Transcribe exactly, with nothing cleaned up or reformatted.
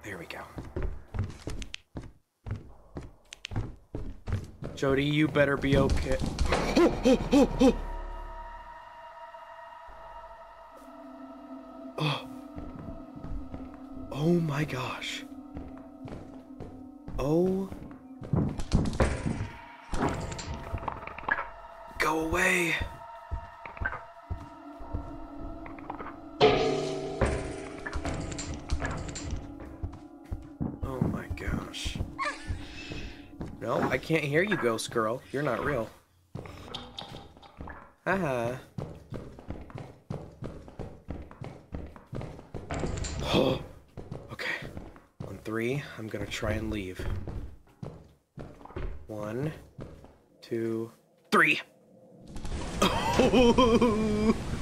There we go. Jody, you better be okay. Oh. Oh my gosh. Oh. Go away. Oh my gosh. No, I can't hear you, ghost girl. You're not real. Haha. Oh. Okay. On three, I'm gonna try and leave. One, two, three. Oh.